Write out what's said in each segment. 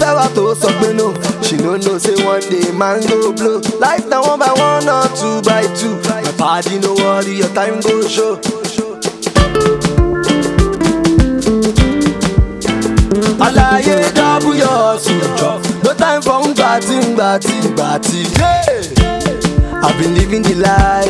fẹ́ wá tó sọ pé no. She no know say one day man go blow. Life na 1 by 1 or 2 by 2. My party no worry, your time go show. Alaye double your hustle. No time for ngbati. Yeah. I've been living the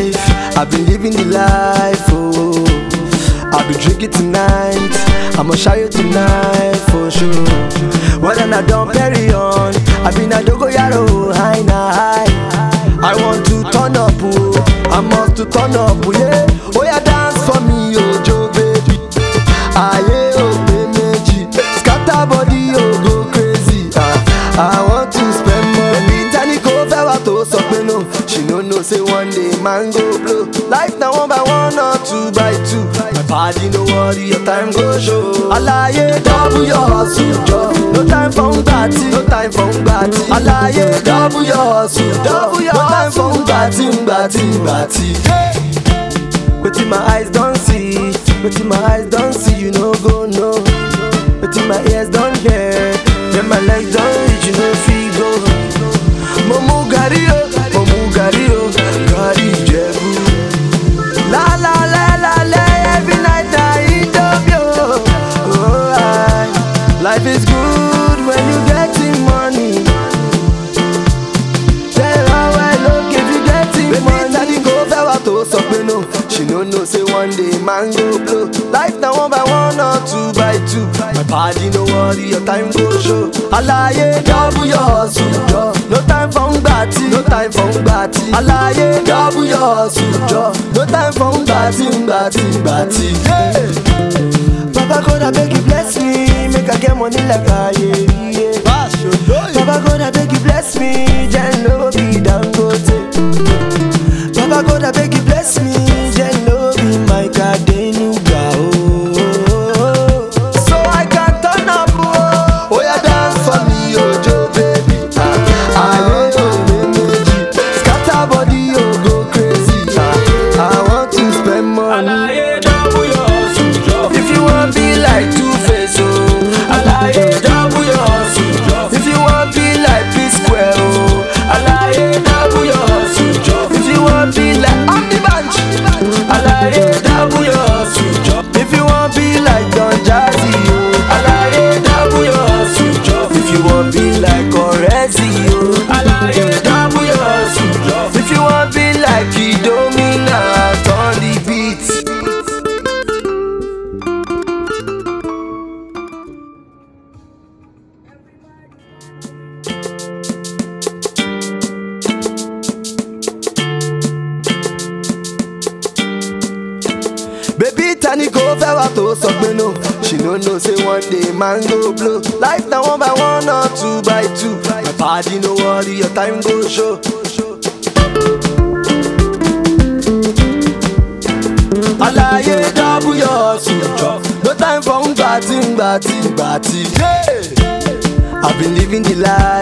life, oh. I'll be drinking tonight, I'ma show you tonight for sure. Whether I don't carry on, I've been a dogoyaro, high na high. I want to turn up, oh, I must to turn up, oh, yeah. Oh yeah, dance for me, oh Joe baby. Aye, oh meji, scatter body, oh go crazy. I want to spend money. Tani ko fẹ́ wá tó sọ pé no. She no know say one day man go blow. Life na 1 by 1 or 2 by 2. My party no worry, your time go show. Alaye double your hustle, jo. No time for ngbati. Alaye double your hustle, no time for ngbati. Wetin my eyes don't see, you no go know. Wetin my ears don't hear, then my legs don't reach, you no fit go. Momu gari o, gari Ìjẹ̀bú. La, every night I eat up yo. Oh, life is good when you getting money. Tell her I look if you getting money. Tani ko fẹ́ wá tó sọ pé no. She no know say one day man go blow. Life na 1 by 1 or 2 by 2. My party no worry, your time go show. Alaye double your hustle, jo. No time for ngbati. Alaye double your hustle, no time for ngbati. Yeah. Papa God I beg you bless me, make I get money like yeah. Papa God I beg you bless me, then no be Dangote. Papa God I beg you bless me, then no be my Kadenuga. So I can turn up, oh yeah dance for me, oh Joe baby. If you want be like Two-Face, oh, Alaye double your hustle. If you want be like P-Square, oh, Alaye double your hustle. If you want be like Omni Bunch, Alaye double your hustle. If you want be like Don Jazzy, oh, Alaye double your hustle. If you want be like Orezi, oh, Alaye double your hustle. If you want be like Kidomina, on the beat. Baby Tani ko fẹ́ wá tó sọ pé no. She no know say one day man go blow. Life na 1 by 1 or 2 by 2. My party no worry, your time go show. Alaye double your hustle, no time for ngbati. Yeah. I've been living the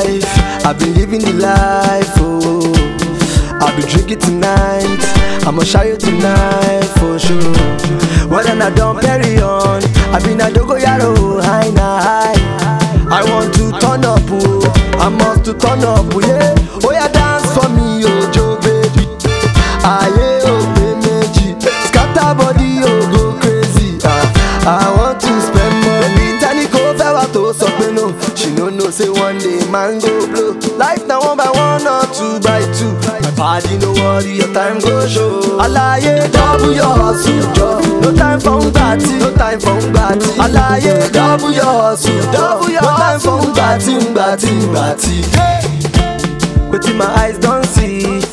life, oh. I'll be drinking tonight, I'ma show you tonight for sure. Whether I don't carry on, I've been a dogoyaro, high na high. I want to turn up, oh, I must to turn up, oh, yeah. Oh yeah, dance for me, oh Joe baby. Aye, oh meji, scatter body, oh go crazy. I want to spend money. Tani ko fẹ́ wá tó sọ pé no. She no know say one day man go blow. Life na 1 by 1 or 2 by 2. My party no worry, your time go show. Alaye double your hustle, jo. No time for ngbati. Alaye double your hustle, no time for ngbati. Wetin my eyes don't see,